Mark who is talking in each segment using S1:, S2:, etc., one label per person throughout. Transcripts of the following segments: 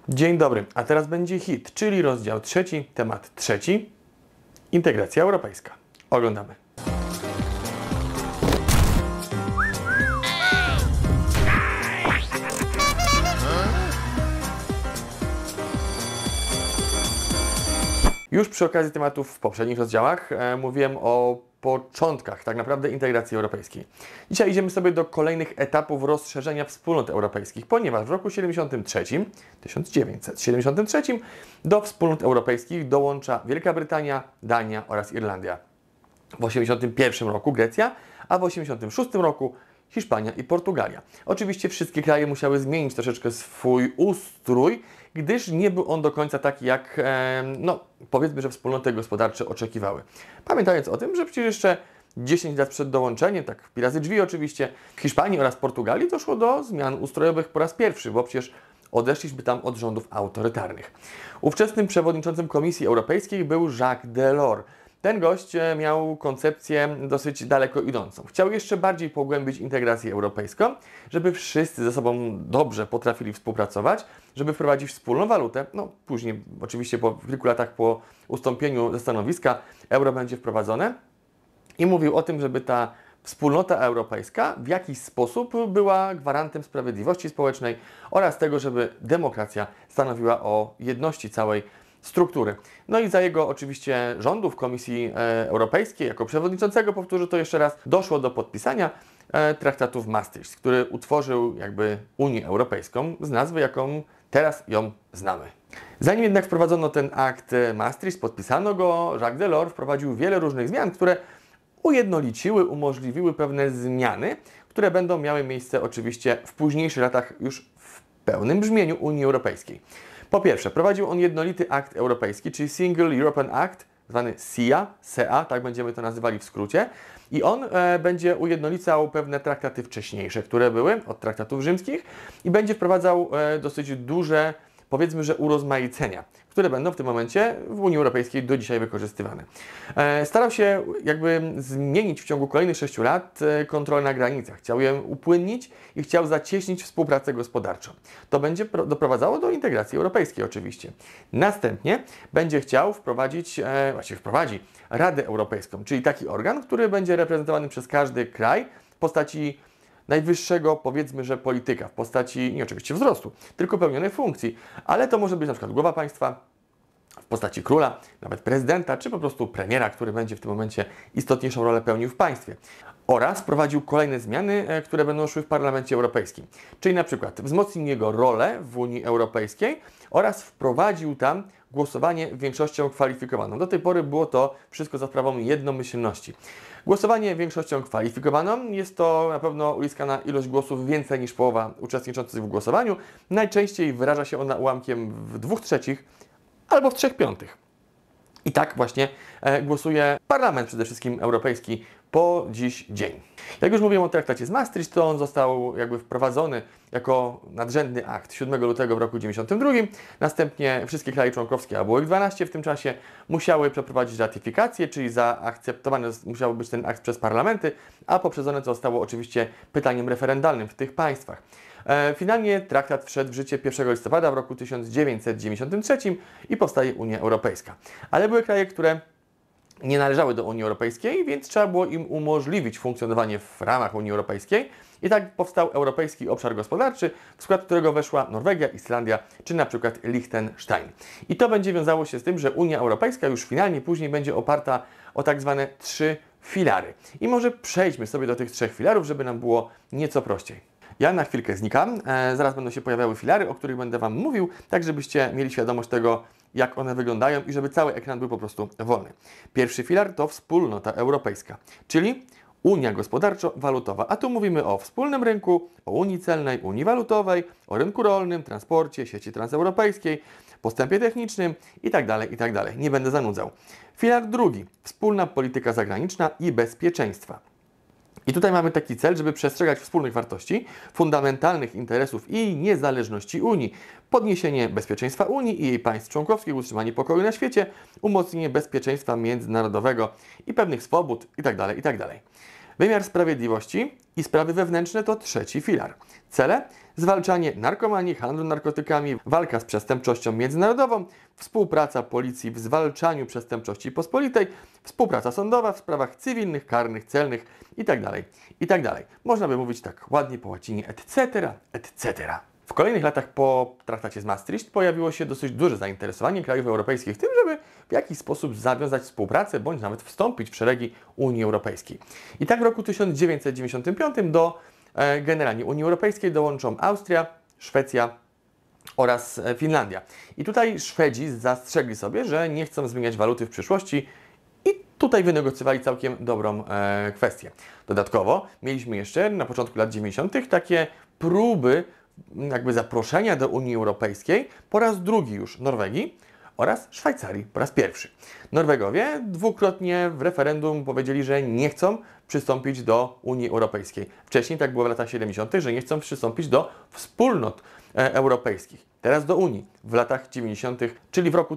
S1: Dzień dobry, a teraz będzie hit, czyli rozdział trzeci, temat trzeci, integracja europejska. Oglądamy. Już przy okazji tematów w poprzednich rozdziałach mówiłem o początkach tak naprawdę integracji europejskiej. Dzisiaj idziemy sobie do kolejnych etapów rozszerzenia wspólnot europejskich, ponieważ w roku 1973 do wspólnot europejskich dołącza Wielka Brytania, Dania oraz Irlandia. W 1981 roku Grecja, a w 1986 roku Hiszpania i Portugalia. Oczywiście wszystkie kraje musiały zmienić troszeczkę swój ustrój, gdyż nie był on do końca taki, jak powiedzmy, że wspólnoty gospodarcze oczekiwały. Pamiętając o tym, że przecież jeszcze 10 lat przed dołączeniem, tak pi razy drzwi oczywiście, w Hiszpanii oraz Portugalii doszło do zmian ustrojowych po raz pierwszy, bo przecież odeszliśmy tam od rządów autorytarnych. Ówczesnym przewodniczącym Komisji Europejskiej był Jacques Delors. Ten gość miał koncepcję dosyć daleko idącą. Chciał jeszcze bardziej pogłębić integrację europejską, żeby wszyscy ze sobą dobrze potrafili współpracować, żeby wprowadzić wspólną walutę. No później, oczywiście po kilku latach po ustąpieniu ze stanowiska, euro będzie wprowadzone. I mówił o tym, żeby ta wspólnota europejska w jakiś sposób była gwarantem sprawiedliwości społecznej oraz tego, żeby demokracja stanowiła o jedności całej struktury. No i za jego oczywiście rządów Komisji Europejskiej, jako przewodniczącego, powtórzę to jeszcze raz, doszło do podpisania traktatu w Maastricht, który utworzył jakby Unię Europejską z nazwy, jaką teraz ją znamy. Zanim jednak wprowadzono ten akt Maastricht, podpisano go, Jacques Delors wprowadził wiele różnych zmian, które ujednoliciły, umożliwiły pewne zmiany, które będą miały miejsce oczywiście w późniejszych latach już w pełnym brzmieniu Unii Europejskiej. Po pierwsze, prowadził on jednolity akt europejski, czyli Single European Act, zwany SEA, tak będziemy to nazywali w skrócie. I on będzie ujednolicał pewne traktaty wcześniejsze, które były od traktatów rzymskich i będzie wprowadzał dosyć duże, powiedzmy, że urozmaicenia, które będą w tym momencie w Unii Europejskiej do dzisiaj wykorzystywane. Starał się jakby zmienić w ciągu kolejnych 6 lat kontrolę na granicach. Chciał je upłynnić i chciał zacieśnić współpracę gospodarczą. To będzie doprowadzało do integracji europejskiej oczywiście. Następnie będzie chciał wprowadzić, właściwie wprowadzi Radę Europejską, czyli taki organ, który będzie reprezentowany przez każdy kraj w postaci najwyższego, powiedzmy, że polityka, w postaci nie oczywiście wzrostu, tylko pełnionej funkcji, ale to może być na przykład głowa państwa w postaci króla, nawet prezydenta, czy po prostu premiera, który będzie w tym momencie istotniejszą rolę pełnił w państwie. Oraz wprowadził kolejne zmiany, które będą szły w Parlamencie Europejskim, czyli na przykład wzmocnił jego rolę w Unii Europejskiej oraz wprowadził tam głosowanie większością kwalifikowaną. Do tej pory było to wszystko za sprawą jednomyślności. Głosowanie większością kwalifikowaną jest to na pewno uzyskana ilość głosów więcej niż połowa uczestniczących w głosowaniu. Najczęściej wyraża się ona ułamkiem w 2/3 albo w 3/5. I tak właśnie głosuje Parlament przede wszystkim Europejski po dziś dzień. Jak już mówiłem o traktacie z Maastricht, to on został jakby wprowadzony jako nadrzędny akt 7 lutego w roku 1992. Następnie wszystkie kraje członkowskie, a było ich 12 w tym czasie, musiały przeprowadzić ratyfikację, czyli zaakceptowany musiał być ten akt przez parlamenty, a poprzedzone to zostało oczywiście pytaniem referendalnym w tych państwach. Finalnie traktat wszedł w życie 1 listopada w roku 1993 i powstaje Unia Europejska. Ale były kraje, które nie należały do Unii Europejskiej, więc trzeba było im umożliwić funkcjonowanie w ramach Unii Europejskiej. I tak powstał Europejski Obszar Gospodarczy, w skład którego weszła Norwegia, Islandia czy na przykład Liechtenstein. I to będzie wiązało się z tym, że Unia Europejska już finalnie później będzie oparta o tak zwane 3 filary. I może przejdźmy sobie do tych 3 filarów, żeby nam było nieco prościej. Ja na chwilkę znikam, zaraz będą się pojawiały filary, o których będę Wam mówił, tak żebyście mieli świadomość tego, jak one wyglądają i żeby cały ekran był po prostu wolny. Pierwszy filar to wspólnota europejska, czyli Unia gospodarczo-walutowa. A tu mówimy o wspólnym rynku, o Unii celnej, Unii walutowej, o rynku rolnym, transporcie, sieci transeuropejskiej, postępie technicznym itd., itd. Nie będę zanudzał. Filar drugi, wspólna polityka zagraniczna i bezpieczeństwa. I tutaj mamy taki cel, żeby przestrzegać wspólnych wartości, fundamentalnych interesów i niezależności Unii, podniesienie bezpieczeństwa Unii i jej państw członkowskich, utrzymanie pokoju na świecie, umocnienie bezpieczeństwa międzynarodowego i pewnych swobód itd., itd. Wymiar sprawiedliwości i sprawy wewnętrzne to trzeci filar. Cele: zwalczanie narkomanii, handlu narkotykami, walka z przestępczością międzynarodową, współpraca policji w zwalczaniu przestępczości pospolitej, współpraca sądowa w sprawach cywilnych, karnych, celnych itd. itd. Można by mówić tak ładnie po łacinie etc., etc. W kolejnych latach po traktacie z Maastricht pojawiło się dosyć duże zainteresowanie krajów europejskich tym, żeby w jakiś sposób zawiązać współpracę bądź nawet wstąpić w szeregi Unii Europejskiej. I tak w roku 1995 do generalnie Unii Europejskiej dołączą Austria, Szwecja oraz Finlandia. I tutaj Szwedzi zastrzegli sobie, że nie chcą zmieniać waluty w przyszłości i tutaj wynegocjowali całkiem dobrą kwestię. Dodatkowo mieliśmy jeszcze na początku lat 90. takie próby jakby zaproszenia do Unii Europejskiej po raz drugi już Norwegii oraz Szwajcarii po raz pierwszy. Norwegowie dwukrotnie w referendum powiedzieli, że nie chcą przystąpić do Unii Europejskiej. Wcześniej tak było w latach 70., że nie chcą przystąpić do wspólnot europejskich. Teraz do Unii w latach 90., czyli w roku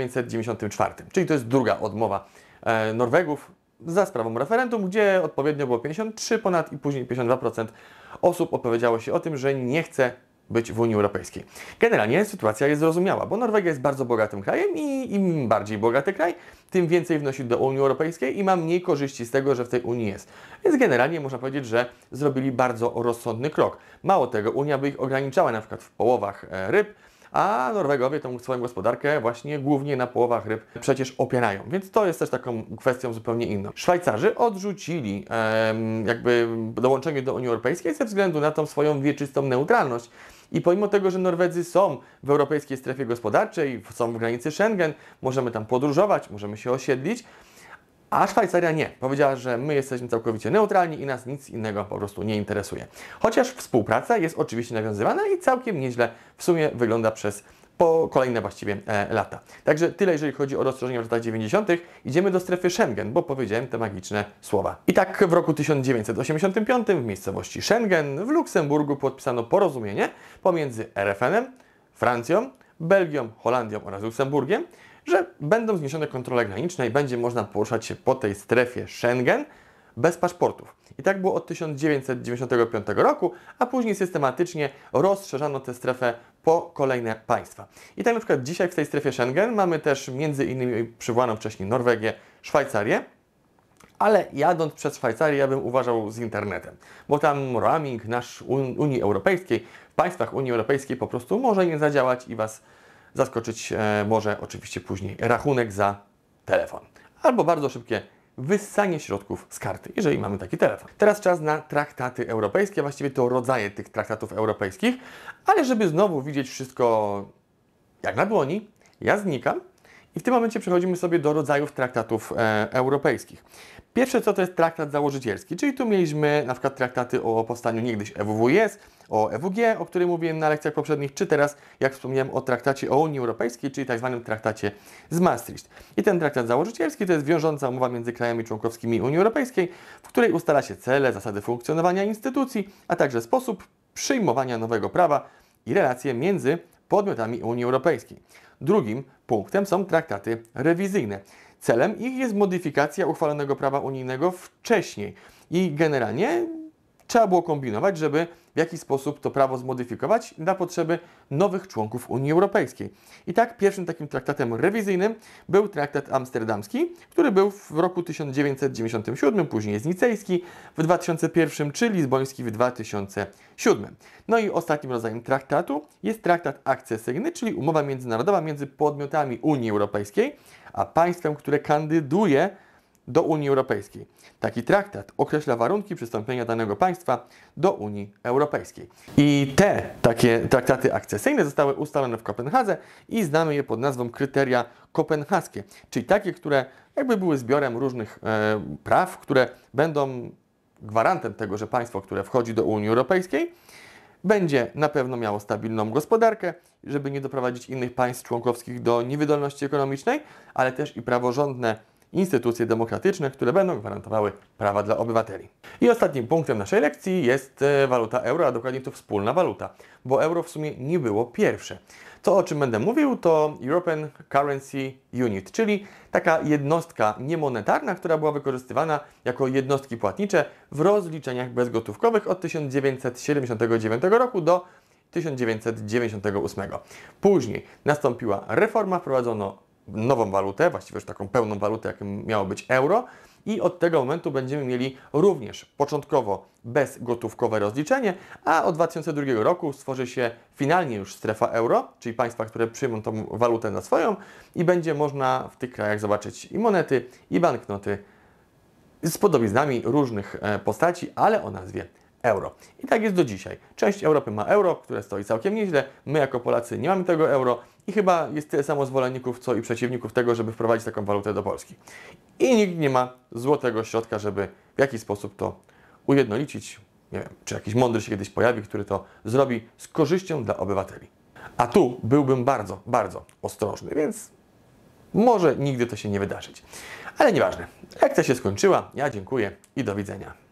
S1: 1994. Czyli to jest druga odmowa Norwegów za sprawą referendum, gdzie odpowiednio było 53 ponad i później 52% osób opowiedziało się o tym, że nie chce być w Unii Europejskiej. Generalnie sytuacja jest zrozumiała, bo Norwegia jest bardzo bogatym krajem i im bardziej bogaty kraj, tym więcej wnosi do Unii Europejskiej i ma mniej korzyści z tego, że w tej Unii jest. Więc generalnie można powiedzieć, że zrobili bardzo rozsądny krok. Mało tego, Unia by ich ograniczała na przykład w połowach ryb, a Norwegowie tą swoją gospodarkę właśnie głównie na połowach ryb przecież opierają. Więc to jest też taką kwestią zupełnie inną. Szwajcarzy odrzucili jakby dołączenie do Unii Europejskiej ze względu na tą swoją wieczystą neutralność. I pomimo tego, że Norwedzy są w europejskiej strefie gospodarczej, są w granicy Schengen, możemy tam podróżować, możemy się osiedlić, a Szwajcaria nie. Powiedziała, że my jesteśmy całkowicie neutralni i nas nic innego po prostu nie interesuje. Chociaż współpraca jest oczywiście nawiązywana i całkiem nieźle w sumie wygląda przez kolejne właściwie lata. Także tyle, jeżeli chodzi o rozszerzenie w latach 90. Idziemy do strefy Schengen, bo powiedziałem te magiczne słowa. I tak w roku 1985 w miejscowości Schengen w Luksemburgu podpisano porozumienie pomiędzy RFN-em, Francją, Belgią, Holandią oraz Luksemburgiem, że będą zniesione kontrole graniczne i będzie można poruszać się po tej strefie Schengen bez paszportów. I tak było od 1995 roku, a później systematycznie rozszerzano tę strefę po kolejne państwa. I tak na przykład dzisiaj w tej strefie Schengen mamy też między innymi przywołaną wcześniej Norwegię, Szwajcarię, ale jadąc przez Szwajcarię ja bym uważał z internetem, bo tam roaming nasz Unii Europejskiej, w państwach Unii Europejskiej po prostu może nie zadziałać i Was zaskoczyć może oczywiście później rachunek za telefon. Albo bardzo szybkie wyssanie środków z karty, jeżeli mamy taki telefon. Teraz czas na traktaty europejskie, właściwie to rodzaje tych traktatów europejskich, ale żeby znowu widzieć wszystko jak na dłoni, ja znikam i w tym momencie przechodzimy sobie do rodzajów traktatów europejskich. Pierwsze co to jest traktat założycielski, czyli tu mieliśmy na przykład traktaty o powstaniu niegdyś EWWS, o EWG, o którym mówiłem na lekcjach poprzednich, czy teraz, jak wspomniałem, o traktacie o Unii Europejskiej, czyli tak zwanym traktacie z Maastricht. I ten traktat założycielski to jest wiążąca umowa między krajami członkowskimi Unii Europejskiej, w której ustala się cele, zasady funkcjonowania instytucji, a także sposób przyjmowania nowego prawa i relacje między podmiotami Unii Europejskiej. Drugim punktem są traktaty rewizyjne. Celem ich jest modyfikacja uchwalonego prawa unijnego wcześniej i generalnie trzeba było kombinować, żeby w jakiś sposób to prawo zmodyfikować na potrzeby nowych członków Unii Europejskiej. I tak pierwszym takim traktatem rewizyjnym był traktat amsterdamski, który był w roku 1997, później jest nicejski w 2001 czy lizboński w 2007. No i ostatnim rodzajem traktatu jest traktat akcesyjny, czyli umowa międzynarodowa między podmiotami Unii Europejskiej, a państwem, które kandyduje do Unii Europejskiej. Taki traktat określa warunki przystąpienia danego państwa do Unii Europejskiej. I te takie traktaty akcesyjne zostały ustalone w Kopenhadze i znamy je pod nazwą kryteria kopenhaskie, czyli takie, które jakby były zbiorem różnych praw, które będą gwarantem tego, że państwo, które wchodzi do Unii Europejskiej, będzie na pewno miało stabilną gospodarkę, żeby nie doprowadzić innych państw członkowskich do niewydolności ekonomicznej, ale też i praworządne instytucje demokratyczne, które będą gwarantowały prawa dla obywateli. I ostatnim punktem naszej lekcji jest waluta euro, a dokładnie to wspólna waluta, bo euro w sumie nie było pierwsze. To, o czym będę mówił, to European Currency Unit, czyli taka jednostka niemonetarna, która była wykorzystywana jako jednostki płatnicze w rozliczeniach bezgotówkowych od 1979 roku do 1998. Później nastąpiła reforma, wprowadzono nową walutę, właściwie już taką pełną walutę, jaką miało być euro, i od tego momentu będziemy mieli również początkowo bezgotówkowe rozliczenie, a od 2002 roku stworzy się finalnie już strefa euro, czyli państwa, które przyjmą tą walutę na swoją, i będzie można w tych krajach zobaczyć i monety, i banknoty z podobiznami różnych postaci, ale o nazwie euro. I tak jest do dzisiaj. Część Europy ma euro, które stoi całkiem nieźle. My jako Polacy nie mamy tego euro i chyba jest tyle samo zwolenników, co i przeciwników tego, żeby wprowadzić taką walutę do Polski. I nikt nie ma złotego środka, żeby w jakiś sposób to ujednolicić. Nie wiem, czy jakiś mądry się kiedyś pojawi, który to zrobi z korzyścią dla obywateli. A tu byłbym bardzo, bardzo ostrożny, więc może nigdy to się nie wydarzyć. Ale nieważne. Lekcja się skończyła. Ja dziękuję i do widzenia.